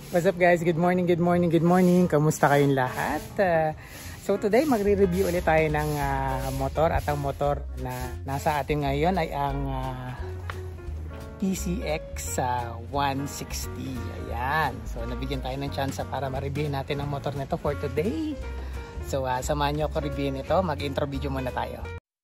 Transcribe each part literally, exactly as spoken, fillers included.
What's up guys? Good morning, good morning, good morning. Kamusta kayong lahat? Uh, so today magre-review ulit tayo ng uh, motor at ang motor na nasa atin ngayon ay ang uh, P C X uh, one sixty. Ayan. So nabigyan tayo ng chance para ma-review natin ang motor nito for today. So uh, samahan nyo ako review nito. Mag-intro video muna tayo.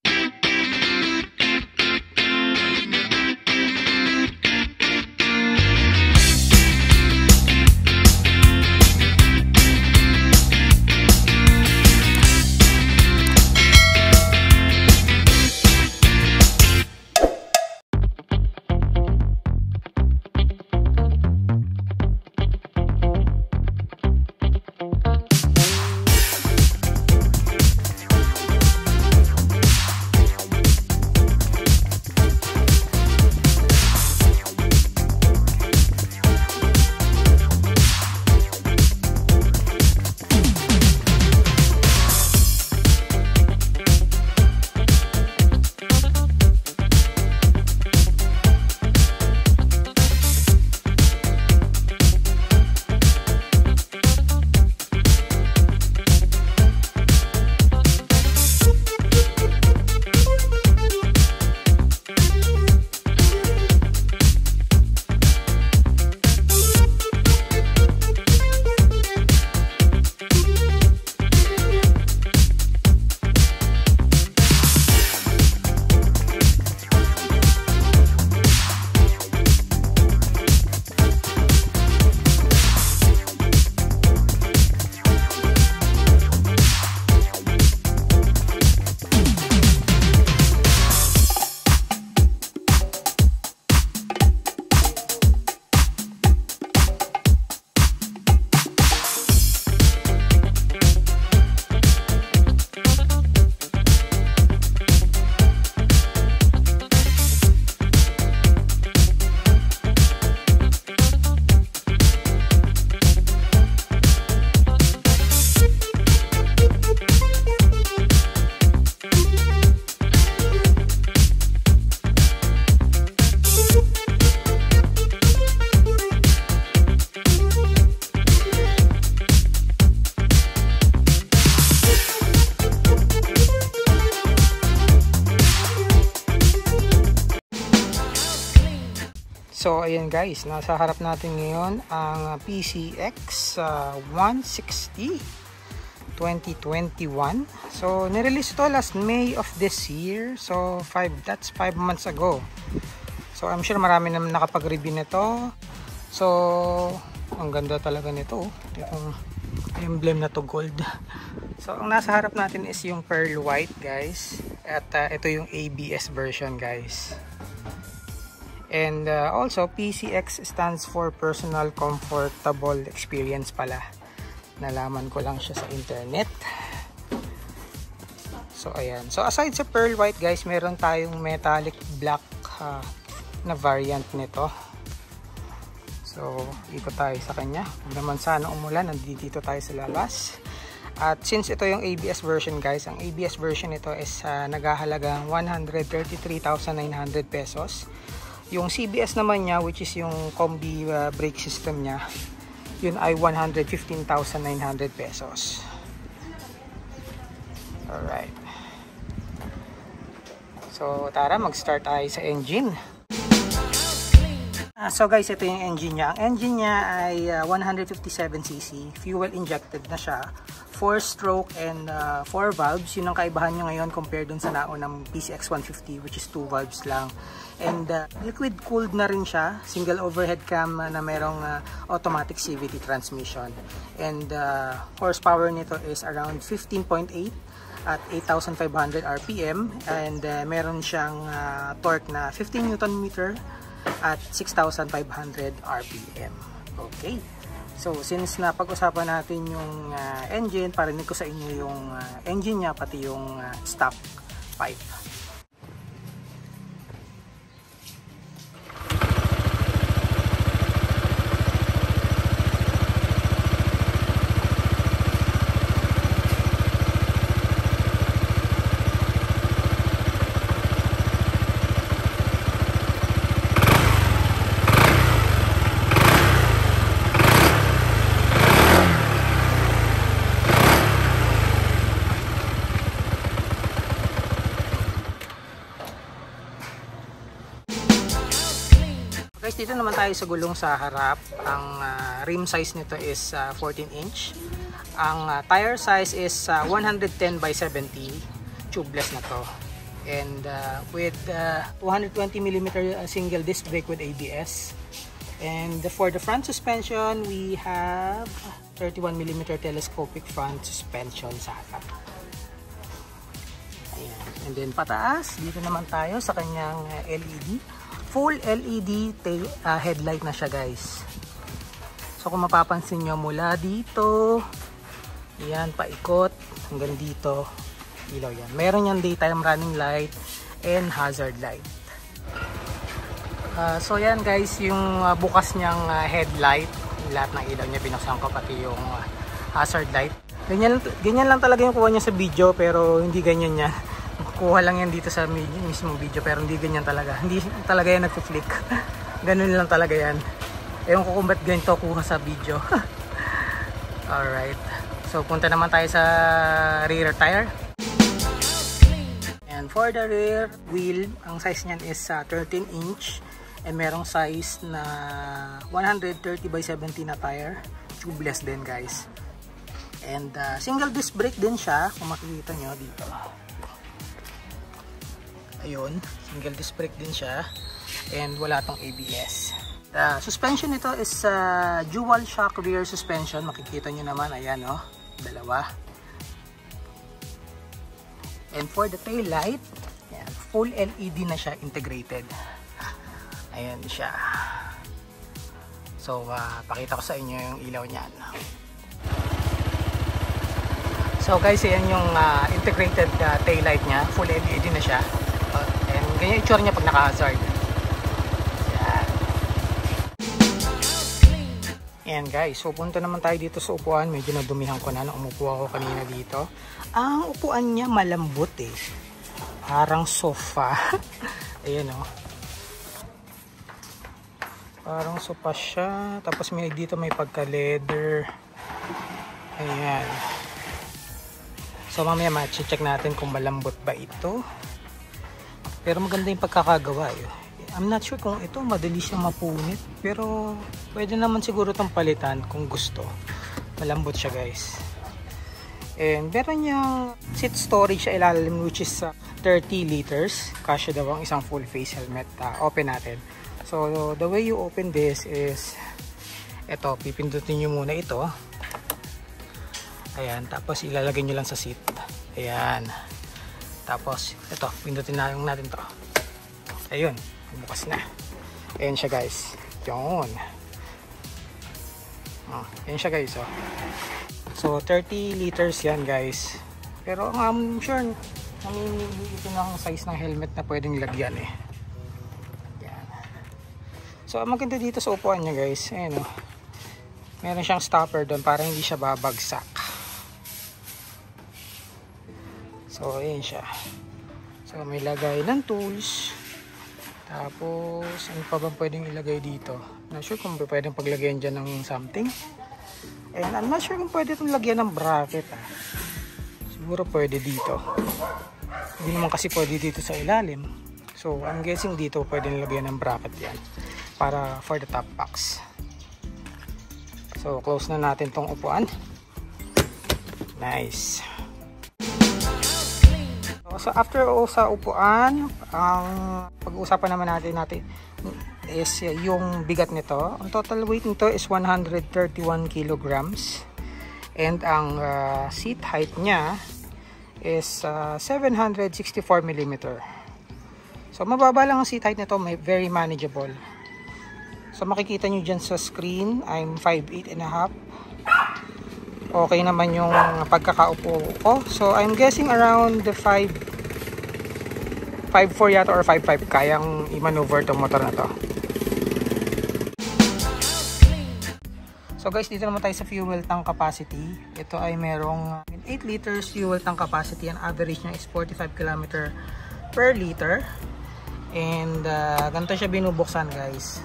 So ayan guys, nasa harap natin ngayon ang P C X uh, one sixty twenty twenty-one. So nirelease ito last May of this year. So five, that's five months ago. So I'm sure marami naman nakapag-review nito. So ang ganda talaga nito. Itong emblem na to gold. So ang nasa harap natin is yung pearl white guys. At uh, ito yung A B S version guys. And uh, also P C X stands for Personal Comfortable Experience pala. Nalaman ko lang siya sa internet. So ayan. So aside sa pearl white guys, meron tayong metallic black uh, na variant nito. So ikot tayo sa kanya. Kung naman sana umulan, nandito tayo sa labas. At since ito yung A B S version guys, ang A B S version nito is uh, naghahalagang one hundred thirty-three thousand nine hundred pesos. Yung C B S naman niya, which is yung combi uh, brake system niya, yun ay one hundred fifteen thousand nine hundred pesos. Alright. So tara, mag-start tayo sa engine. Uh, so guys, ito yung engine niya. Ang engine niya ay uh, one hundred fifty-seven c c, fuel injected na siya, four stroke and uh, four valves. Yun ang kaibahan niya ngayon compared dun sa naunang P C X one fifty, which is two valves lang. And uh, liquid cooled na rin siya, single overhead cam uh, na merong uh, automatic C V T transmission. And uh, horsepower nito is around fifteen point eight at eight thousand five hundred R P M, and uh, meron siyang uh, torque na fifteen newton meter at six thousand five hundred R P M. Okay. So since napag-usapan natin yung uh, engine, parinig ko sa inyo yung uh, engine niya pati yung uh, stock pipe. guys, dito naman tayo sa gulong sa harap. Ang uh, rim size nito is uh, fourteen inch. Ang uh, tire size is uh, one ten by seventy. Tubeless na to. And uh, with uh, two twenty millimeter uh, single disc brake with A B S. And for the front suspension, we have thirty-one millimeter telescopic front suspension sa harap. Ayan. And then pataas, dito naman tayo sa kanyang uh, L E D. Full L E D tail, uh, headlight na siya guys. So kung mapapansin nyo mula dito, yan, paikot hanggang dito, ilaw yan. Meron yung daytime running light and hazard light. Uh, so yan guys, yung uh, bukas niyang uh, headlight, lahat ng ilaw niya binuksan ko, pati yung uh, hazard light. Ganyan, ganyan lang talaga yung kuha niya sa video, pero hindi ganyan yan. Kuha lang yan dito sa mismong video, pero hindi ganyan talaga. Hindi talaga yan nagpo-flick. Ganun lang talaga yan. Ewan ko kung ba't ganito kuha sa video. Alright. So punta naman tayo sa rear tire. And for the rear wheel, ang size niyan is uh, thirteen inch. And merong size na one thirty by seventy na tire. Tubeless din guys. And uh, single disc brake din siya, kung makikita nyo dito. Ayun, single disc brake din siya. And wala tong A B S. The suspension nito is uh, dual shock rear suspension. Makikita nyo naman, ayan o, oh, dalawa. And for the tail light, ayan, full L E D na siya, integrated. Ayan siya. So, uh, pakita ko sa inyo yung ilaw niyan. So guys, ayan yung uh, integrated uh, tail light niya, full L E D na siya. Uh, and ganyan yung itsura niya pag naka-hazard. Ayan. Ayan guys, so punta naman tayo dito sa upuan. Medyo nadumihan ko na nung umupo ako kanina dito. Ang upuan niya malambot eh. Parang sofa. Ayan o. Oh. Parang sofa siya. Tapos may dito may pagka-leather. Ayan. So mamaya ma-check natin kung malambot ba ito. Pero maganda yung pagkakagawa eh. I'm not sure kung ito madali siyang mapunit, pero pwede naman siguro itong palitan kung gusto. Malambot siya guys. And meron niyang seat storage sa ilalim, which is uh, thirty liters. Kasya daw ang isang full face helmet. Uh, open natin. So the way you open this is ito, pipindutin nyo muna ito. Ayan, tapos ilalagay nyo lang sa seat. Ayan. Tapos ito, pindutin na yung natin to. Ayun, bukas na. Ayan siya guys. Yun. Oh, ayan siya guys. Oh. So thirty liters yan guys. Pero I'm sure namimili ito ng size ng helmet na pwedeng lagyan eh. Yan. So ang maganda dito sa upuan niya guys, ayan oh. Meron siyang stopper doon para hindi siya babagsak. So ayan siya. So may lagay ng tools. Tapos ano pa ba pwedeng ilagay dito? Not sure kung pwedeng paglagyan dyan ng something. And I'm not sure kung pwede itong lagyan ng bracket ah. Siguro pwede dito. Hindi naman kasi pwede dito sa ilalim. So I'm guessing dito pwede lagyan ng bracket yan. Para for the top box. So close na natin tong upuan. Nice. So after all sa upuan, ang pag-uusapan naman natin natin is yung bigat nito. Ang total weight nito is one hundred thirty-one kilograms. And ang uh, seat height niya is uh, seven hundred sixty-four millimeter. So mababa lang ang seat height nito, may very manageable. So makikita nyo dyan sa screen, I'm five eight and a half. Okay naman yung pagkakaupo ko. So I'm guessing around the five four yata or five five kayang i-maneuver tong motor na to. So guys, dito naman tayo sa fuel tank capacity. Ito ay merong eight liters fuel tank capacity. Ang average niya is forty-five kilometers per liter. And uh, ganito siya binubuksan guys.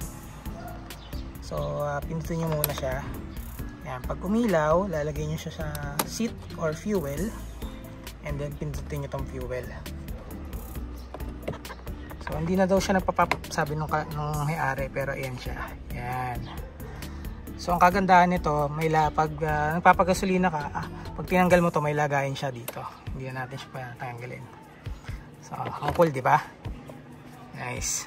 So uh, pindutin nyo muna siya. Yan, pag umilaw, lalagay nyo siya sa seat or fuel. And then pindutin nyo tong fuel. So So hindi na daw siya nagpapap sabi nung, nung may-ari, pero ayan siya. Yan. So ang kagandahan nito, may la, pag uh, nagpapagasolina ka, ah, pag tinanggal mo to, may lagayin siya dito. Hindi na natin siya tanggalin. So ang cool, di ba? Nice.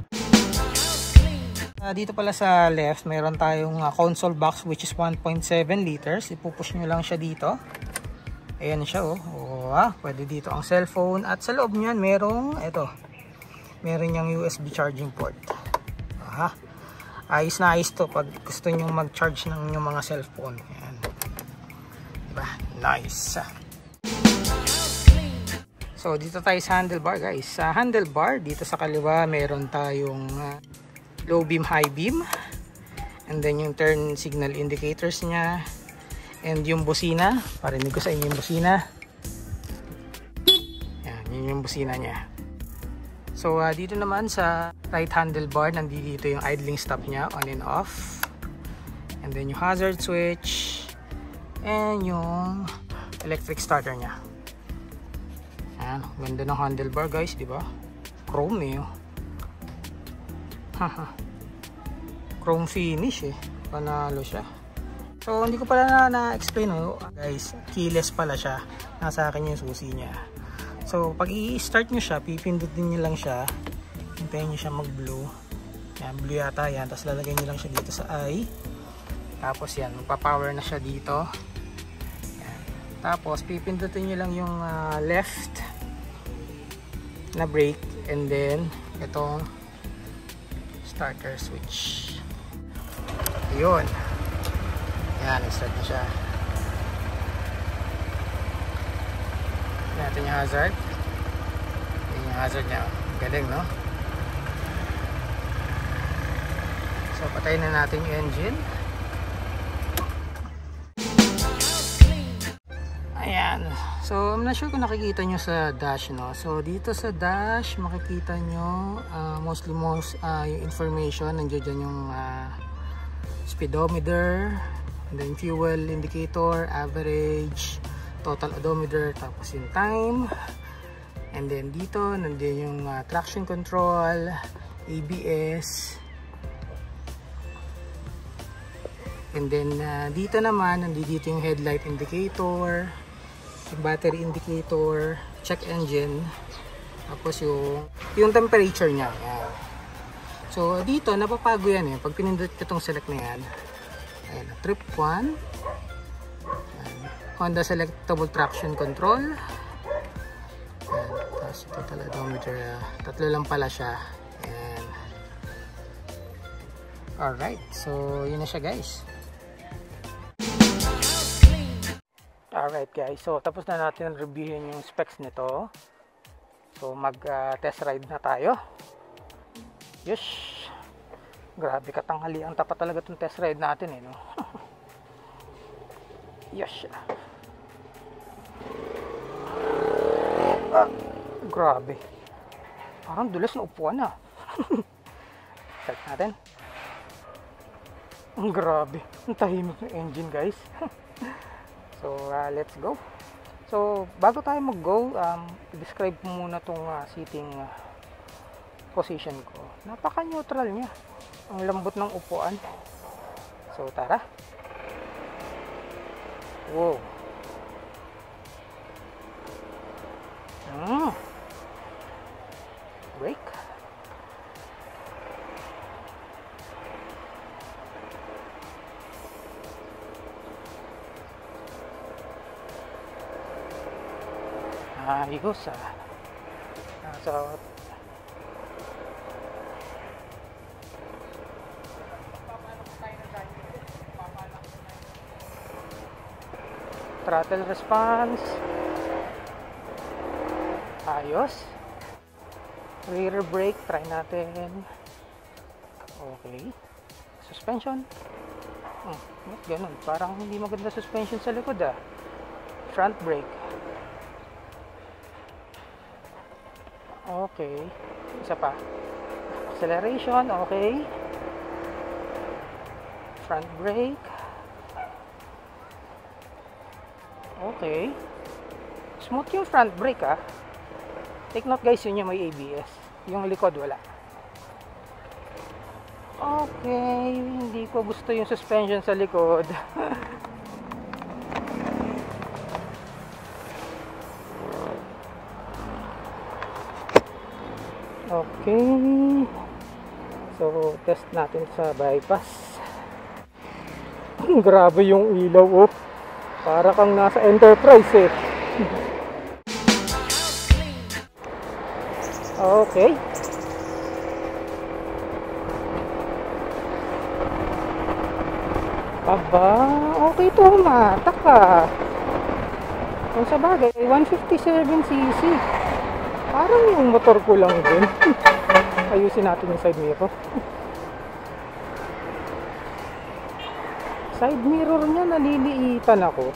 Uh, dito pala sa left, mayroon tayong uh, console box which is one point seven liters. Ipupush nyo lang siya dito. Ayan siya, oh. Oh, ah, pwede dito ang cellphone. At sa loob niyan, merong, ito, meron yung U S B charging port. Aha. Ayos na ayos to pag gusto nyo mag-charge ng yung mga cellphone. Ayan. Diba? Nice. So, dito tayo sa handlebar, guys. Sa handlebar, dito sa kaliwa, meron tayong uh, low beam, high beam. And then yung turn signal indicators niya. And yung busina, parinig ko sa inyo yung busina. Yan, yun yung busina niya. So uh, dito naman sa right handlebar, nandito yung idling stop niya, on and off. And then yung hazard switch. And yung electric starter niya. Yan, ganda ng handlebar, guys, di ba? Chrome eh. Haha. Chrome finish eh. Panalo siya. So, hindi ko pala na-explain, na oh, guys, keyless pala siya. Nasa akin yung susi niya. So, pag i-start nyo siya, pipindutin nyo lang siya. Hintayin nyo siya mag-blue. Yan, blue yata yan. Tapos lalagay nyo lang siya dito sa I. Tapos yan, magpa-power na siya dito. Yan. Tapos, pipindutin nyo lang yung uh, left na brake. And then, itong starter switch. Yun. Yan, nag-start na siya. Tignan natin yung hazard. Yan yung hazard niya. Galing, no? So, patayin na natin yung engine. Ayan. So, I'm not sure kung nakikita nyo sa dash, no? So, dito sa dash, makikita nyo uh, mostly most uh, yung information. Nandiyan dyan yung uh, speedometer, and then fuel indicator, average, total odometer, tapos yung time. And then dito, nandiyan yung uh, traction control, A B S. And then uh, dito naman, nandito yung headlight indicator, yung battery indicator, check engine, tapos yung, yung temperature niya. Yan. So dito, napapago yan eh. Pag pinindot ko itong select na yan, ayan, trip one, ayan, Honda selectable traction control, ayan, tapos total odometer, uh, tatlo lang pala siya. Ayan. Alright, so yun na siya, guys. Alright, guys, so tapos na natin reviewin yung specs nito. So mag uh, test ride na tayo. Yes. Grabe katanghali ang tapat talaga itong test ride natin eh, no? Yes. Ah, grabe. Parang dulas na upuan na. Start natin. Ang grabe. Ang tahimik ng engine, guys. So, uh, let's go. So, bago tayo mag-go, um, describe mo muna itong uh, seating uh, position ko. Napaka-neutral niya. Ang lambot ng upuan. So, tara. Wow. Mm. Brake. Ayos ah. So, throttle response ayos. Rear brake, try natin. Okay. Suspension, hmm, ba't ganun? Parang hindi maganda suspension sa likod ah. Front brake, okay. Isa pa. Acceleration, okay. Front brake, okay. Smooth yung front brake ah. Take note guys, yun yung may A B S. Yung likod wala. Okay, hindi ko gusto yung suspension sa likod. Okay. So, test natin sa bypass. Grabe yung ilaw, oh. Para kang nasa Enterprise eh. Okay. Aba, okay to, matak ka. Kung sa bagay, one fifty-seven c c. Parang yung motor ko lang din. Ayusin natin yung side mirror. Side mirror niya, naliliitan ako.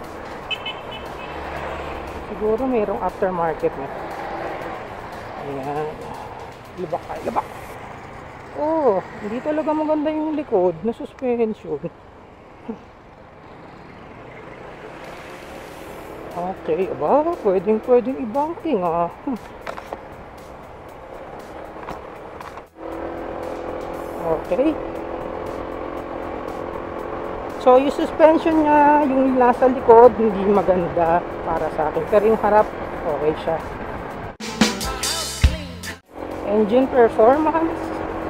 Siguro mayroong aftermarket na. Ayan. Lubak tayo, lubak. Oh, hindi talaga maganda yung likod na suspension. Okay, aba, pwedeng pwedeng i-banking ah. Okay. So, yung suspension niya, yung nasa likod, hindi maganda para sa akin. Pero yung harap, okay siya. Engine performance.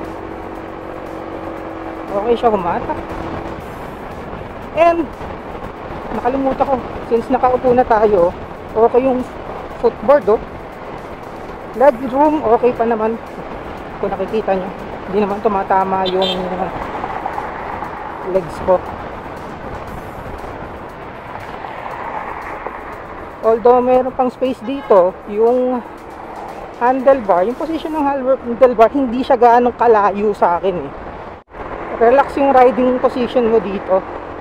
Okay siya, humatak. And, nakalimutan ko, since nakaupo na tayo, okay yung footboard, oh. Leg room, okay pa naman. Kung nakikita nyo, hindi naman tumatama yung legs ko. Although meron pang space dito, yung handlebar, yung position ng handlebar, hindi siya gaano kalayo sa akin eh. Relax yung riding position mo dito.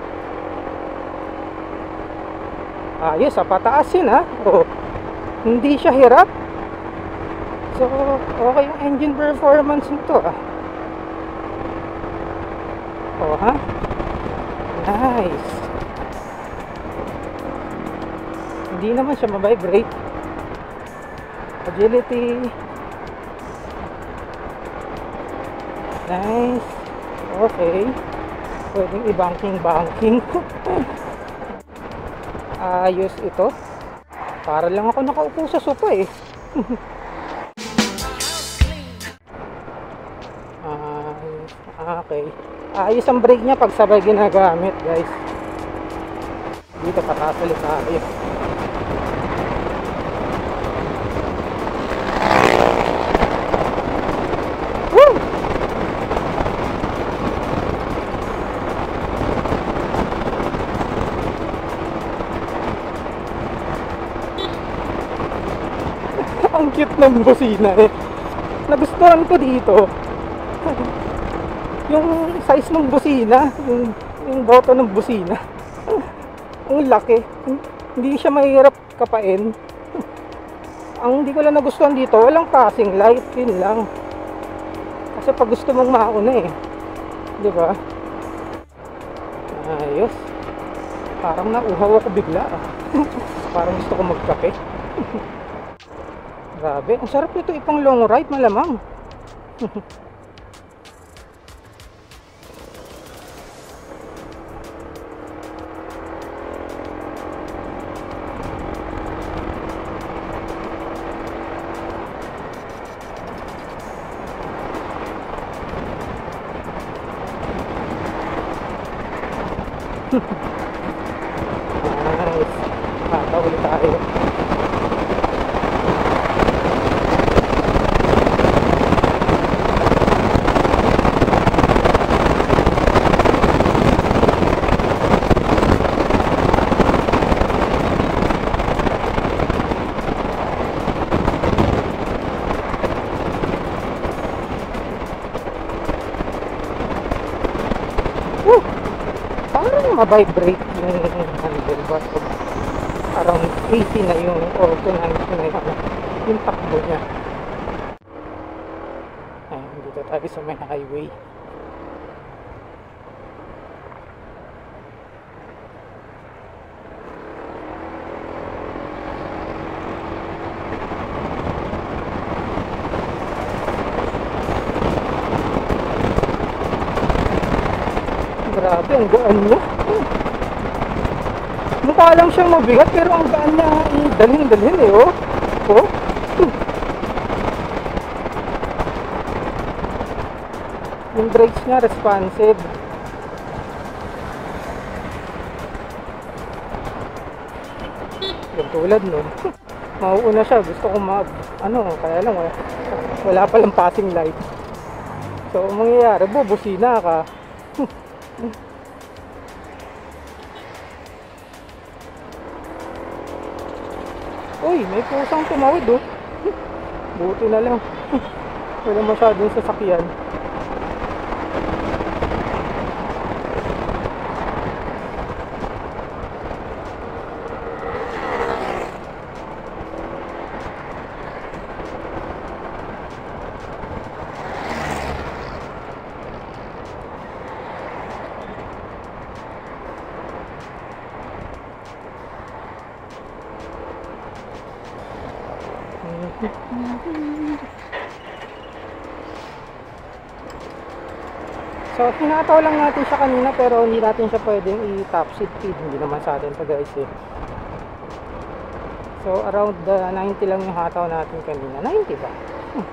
Ayos, ah, pataas yun ha. Oh, hindi siya hirap. So, okay yung engine performance nito ah. Oh ha. Nice. Hindi naman siya ma-vibrate. Agility. Nice. Okay. Pwedeng i-banking-banking. Ayos ito. Para lang ako nakaupo sa sofa eh. Ayos. Okay. Ayos ang brake niya pag sabay ginagamit, guys. Dito patasalit tayo. Ang cute ng busina eh. Nagustuhan ko dito yung size ng busina, yung, yung boto ng busina. Ang laki. Hindi siya mahirap kapain. Ang hindi ko lang nagustuhan dito, walang passing light, yun lang. Kasi pag gusto mong mauna eh, di ba? Ayos. Parang nauhaw ako bigla ah. Parang gusto ko magkape. Grabe, ang sarap nito ipang long ride, malamang. Nice. Kata ulit tayo. Woo! Parang ma-vibrate yung handlebar. Parang eighty na yung auto na yung, yung takbo niya. Ayan, dito tayo sa may highway. ang gaan niya. Mukha lang siyang mabigat pero ang gaan niya dalhin-dalhin eh, oh. Oh. Yung brakes niya responsive. Yung tulad nun. Mauuna siya, gusto ko mag ano, kaya lang wala, wala palang passing light. So, ang mangyayari, bubusina ka. Uy, may pusang tumawid oh. Buti na lang. Wala masyadong sasakyan. So, hinataw lang natin siya kanina pero hindi natin siya pwedeng i-top seat feed. Hindi naman sa atin to guys eh. So, around uh, ninety lang yung hataw natin kanina. ninety ba? Hmm.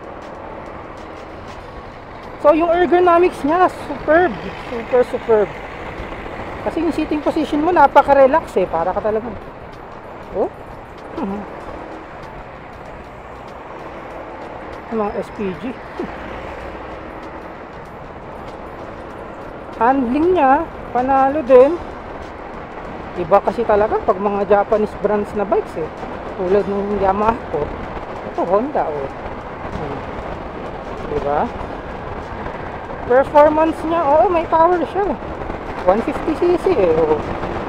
So, yung ergonomics niya, superb. Super, superb. Kasi yung sitting position mo, napaka-relax eh. Para ka talaga. Oh? Hmm. Mga S P G. Handling niya, panalo din. Iba kasi talaga pag mga Japanese brands na bikes eh. Tulad ng Yamaha ko. Ito Honda oh. Hmm. Diba? Performance niya, oo may power siya. one fifty c c eh. Oh.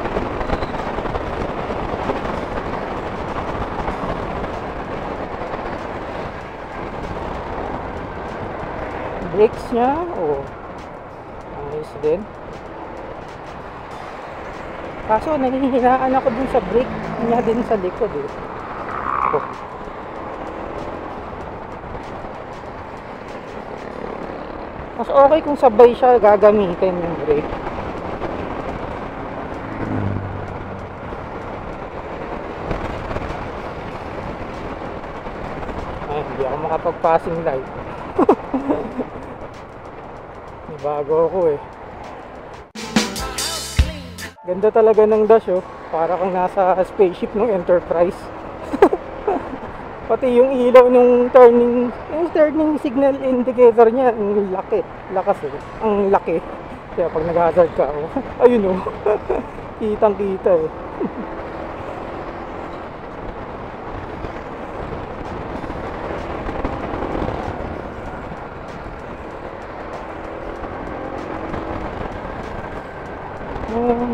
Brakes niya, oh. Ayos din. Kaso nahihinaan ako dun sa brake niya din sa likod eh. Oh. Mas okay kung sabay siya gagamitin yung brake. Ay, hindi ako makapag-passing light. Bago ako eh. Ganda talaga ng dash oh. Para kang nasa spaceship ng Enterprise. Pati yung ilaw ng turning, yung turning signal indicator niya, ang laki, lakas eh. Ang laki. Kaya pag nag-hazard ka, oh, ayun oh. Kitang kita eh. Um,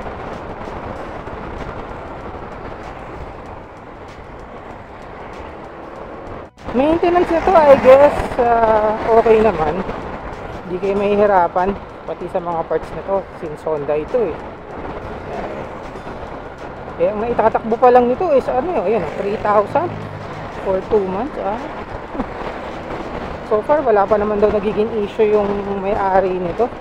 maintenance nito I guess uh, okay naman, hindi kayo mahihirapan pati sa mga parts nito since Honda ito eh. Kaya ang naitatakbo pa lang nito is ano yun, ayan, three thousand for two months ah. So far wala pa naman daw nagiging issue yung may-ari nito.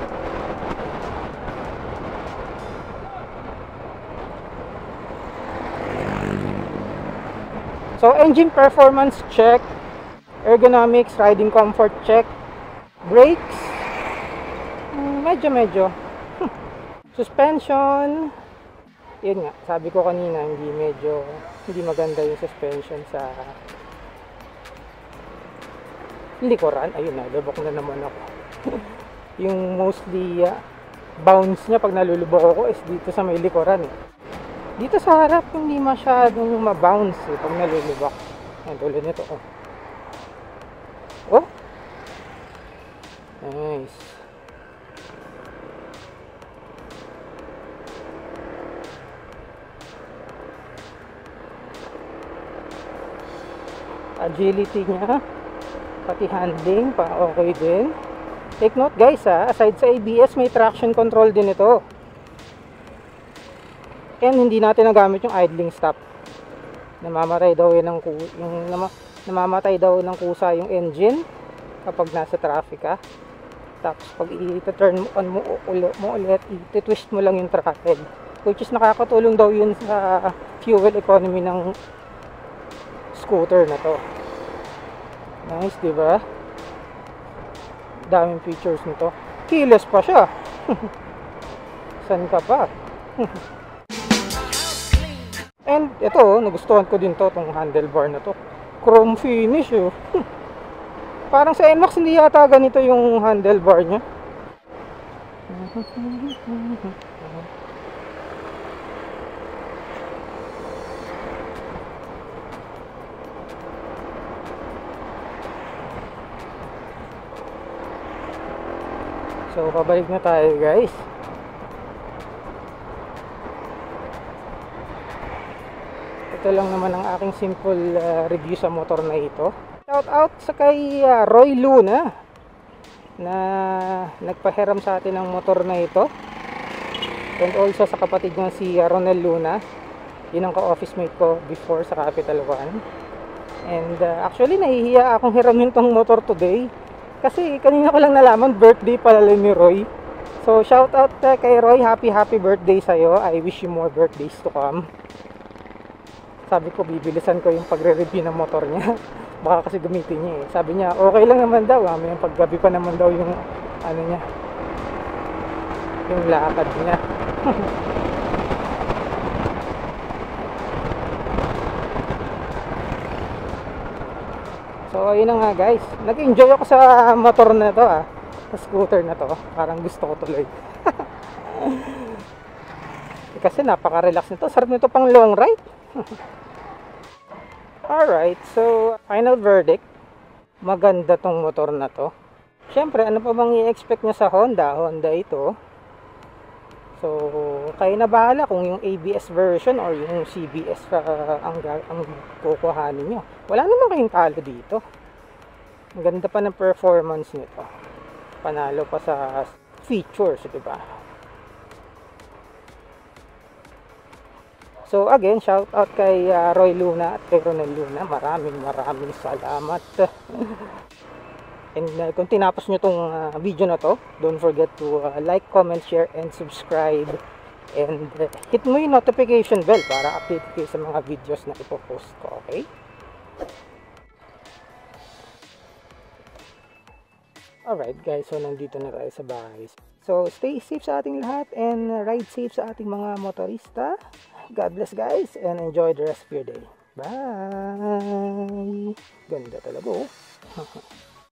So, engine performance check, ergonomics, riding comfort check, brakes, medyo-medyo. Suspension, yun nga, sabi ko kanina, hindi medyo, hindi maganda yung suspension sa likuran. Ayun na, lubok na naman ako. Yung mostly uh, bounce niya pag nalulubok ako is dito sa may likuran eh. Dito sa harap, hindi masyadong mabounce eh, pag nalulubak. Ayan, tulad nito, oh. Oh? Nice. Agility niya, pati handling, pa okay din. Take note guys ha, aside sa A B S, may traction control din ito. And hindi natin nagamit yung idling stop. Namamatay daw yun ng yung nama, namamatay daw ng kusa yung engine kapag nasa traffic ka. Tapos pag i-turn mo on mo, ulit, mo ulit, i-twist mo lang yung throttle. Which is nakakatulong daw yun sa fuel economy ng scooter na to. Nice, di ba? Daming features nito. Keyless pa siya. San ka pa? And ito, nagustuhan ko din to, tong handlebar na to. Chrome finish, oh. Parang sa N MAX hindi yata ganito yung handlebar niya. So, pabalik na tayo, guys. Ito lang naman ang aking simple uh, review sa motor na ito. Shout out sa kay uh, Roy Luna na nagpahiram sa atin ng motor na ito. And also sa kapatid niya si uh, Ronel Luna. Yun ang ka-office mate ko before sa Capital One. And uh, actually nahihiya akong hiramin tong motor today. Kasi kanina ko lang nalaman birthday pala ni Roy. So shout out uh, kay Roy, happy happy birthday sa'yo. I wish you more birthdays to come. Sabi ko bibilisan ko yung pagre-review ng motor niya. Baka kasi gamitin niya eh. Sabi niya okay lang naman daw. May paggabi pa naman daw yung ano niya, yung lakad niya. So ayun na nga guys, nag-enjoy ako sa motor na to ah, sa scooter na to. Parang gusto ko tuloy. Kasi napaka-relax nito, sarap nito pang long ride. Alright, so final verdict, maganda tong motor na to. Syempre, ano pa bang i-expect niya sa Honda? Honda ito. So, kayo na bahala kung yung A B S version or yung C B S uh, ang, ang kukuhanin nyo. Wala naman kayong talo dito. Ang ganda pa ng performance nito. Panalo pa sa features, diba? So again, shout out kay uh, Roy Luna at kay Ronel Luna. Maraming maraming salamat. And uh, kung tinapos nyo tong uh, video na to, don't forget to uh, like, comment, share, and subscribe. And uh, hit mo yung notification bell para update kayo sa mga videos na ipopost ko, okay? Alright guys, so nandito na tayo sa bahay. So stay safe sa ating lahat and ride safe sa ating mga motorista. God bless guys and enjoy the rest of your day. Bye! Ganda talaga oh.